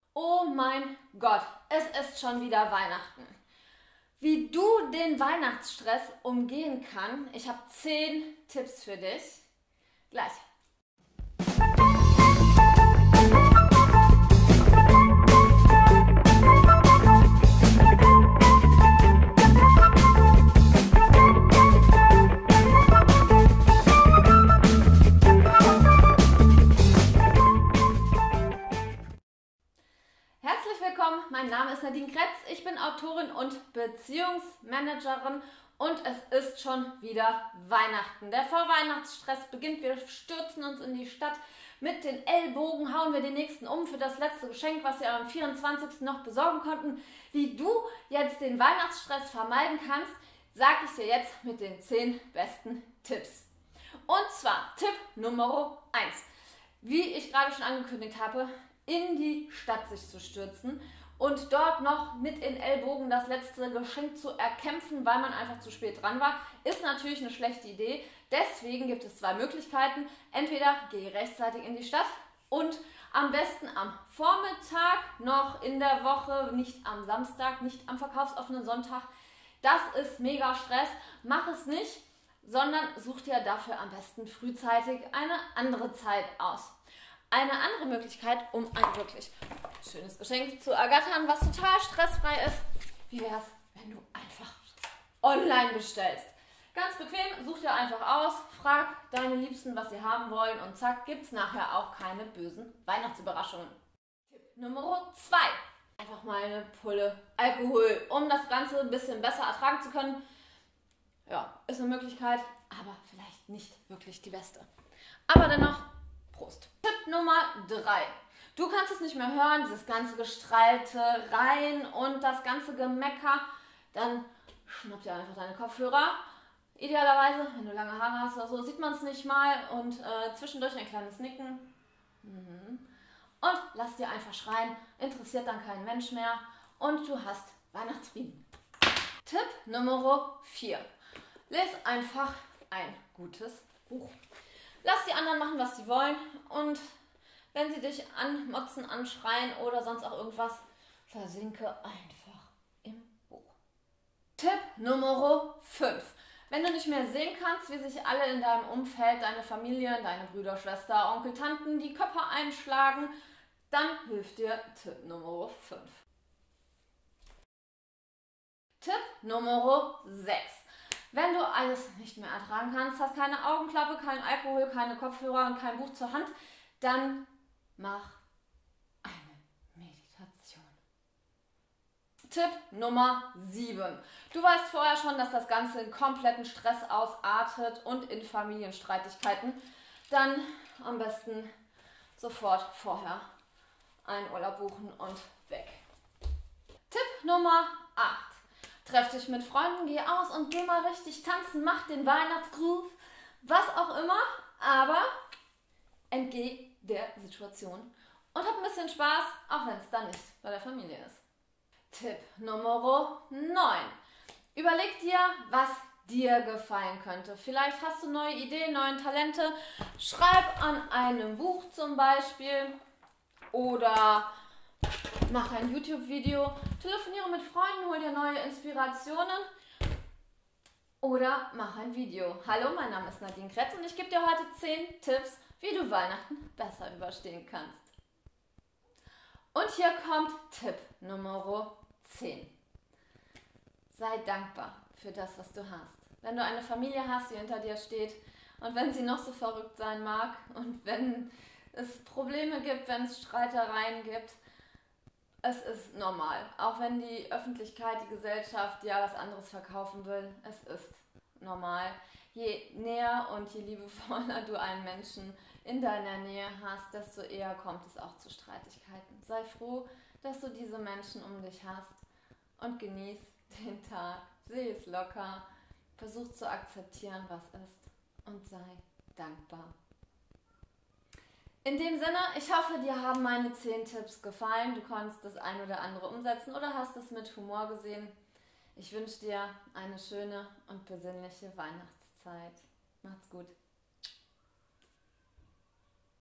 Oh mein Gott, es ist schon wieder Weihnachten. Wie du den Weihnachtsstress umgehen kannst, ich habe 10 Tipps für dich. Gleich. Herzlich willkommen, mein Name ist Nadine Kretz, ich bin Autorin und Beziehungsmanagerin und es ist schon wieder Weihnachten. Der Vorweihnachtsstress beginnt, wir stürzen uns in die Stadt, mit den Ellbogen hauen wir den nächsten um für das letzte Geschenk, was wir am 24. noch besorgen konnten. Wie du jetzt den Weihnachtsstress vermeiden kannst, sage ich dir jetzt mit den 10 besten Tipps. Und zwar Tipp Nummer 1, wie ich gerade schon angekündigt habe, in die Stadt sich zu stürzen und dort noch mit den Ellbogen das letzte Geschenk zu erkämpfen, weil man einfach zu spät dran war, ist natürlich eine schlechte Idee. Deswegen gibt es 2 Möglichkeiten. Entweder gehe rechtzeitig in die Stadt und am besten am Vormittag noch in der Woche, nicht am Samstag, nicht am verkaufsoffenen Sonntag. Das ist mega Stress. Mach es nicht, sondern such dir dafür am besten frühzeitig eine andere Zeit aus. Eine andere Möglichkeit, um ein wirklich schönes Geschenk zu ergattern, was total stressfrei ist, wie wäre es, wenn du einfach online bestellst. Ganz bequem, such dir einfach aus, frag deine Liebsten, was sie haben wollen und zack, gibt es nachher auch keine bösen Weihnachtsüberraschungen. Tipp Nummer 2. Einfach mal eine Pulle Alkohol, um das Ganze ein bisschen besser ertragen zu können. Ja, ist eine Möglichkeit, aber vielleicht nicht wirklich die beste. Aber dennoch, Prost. Tipp Nummer 3. Du kannst es nicht mehr hören, dieses ganze Gestreite rein und das ganze Gemecker. Dann schnapp dir einfach deine Kopfhörer. Idealerweise, wenn du lange Haare hast oder so, sieht man es nicht mal. Und zwischendurch ein kleines Nicken. Und lass dir einfach schreien. Interessiert dann kein Mensch mehr. Und du hast Weihnachtsfrieden. Tipp Nummer 4. Lies einfach ein gutes Buch. Lass die anderen machen, was sie wollen, und wenn sie dich anmotzen, anschreien oder sonst auch irgendwas, versinke einfach im Buch. Tipp Nummer 5. Wenn du nicht mehr sehen kannst, wie sich alle in deinem Umfeld, deine Familie, deine Brüder, Schwester, Onkel, Tanten die Köpfe einschlagen, dann hilft dir Tipp Nummer 5. Tipp Nummer 6. Wenn du alles nicht mehr ertragen kannst, hast keine Augenklappe, kein Alkohol, keine Kopfhörer und kein Buch zur Hand, dann mach eine Meditation. Tipp Nummer 7. Du weißt vorher schon, dass das Ganze in kompletten Stress ausartet und in Familienstreitigkeiten. Dann am besten sofort vorher einen Urlaub buchen und weg. Tipp Nummer 8. Treff dich mit Freunden, geh aus und geh mal richtig tanzen, mach den Weihnachtsgroove, was auch immer, aber entgeh der Situation und hab ein bisschen Spaß, auch wenn es dann nicht bei der Familie ist. Tipp Nummer 9. Überleg dir, was dir gefallen könnte. Vielleicht hast du neue Ideen, neue Talente. Schreib an einem Buch zum Beispiel oder mach ein YouTube-Video, telefoniere mit Freunden, hol dir neue Inspirationen oder mach ein Video. Hallo, mein Name ist Nadine Kretz und ich gebe dir heute 10 Tipps, wie du Weihnachten besser überstehen kannst. Und hier kommt Tipp Nummer 10. Sei dankbar für das, was du hast. Wenn du eine Familie hast, die hinter dir steht und wenn sie noch so verrückt sein mag und wenn es Probleme gibt, wenn es Streitereien gibt, es ist normal, auch wenn die Öffentlichkeit, die Gesellschaft ja was anderes verkaufen will, es ist normal. Je näher und je liebevoller du einen Menschen in deiner Nähe hast, desto eher kommt es auch zu Streitigkeiten. Sei froh, dass du diese Menschen um dich hast und genieß den Tag, seh es locker, versuch zu akzeptieren, was ist und sei dankbar. In dem Sinne, ich hoffe, dir haben meine 10 Tipps gefallen. Du konntest das ein oder andere umsetzen oder hast es mit Humor gesehen. Ich wünsche dir eine schöne und besinnliche Weihnachtszeit. Macht's gut.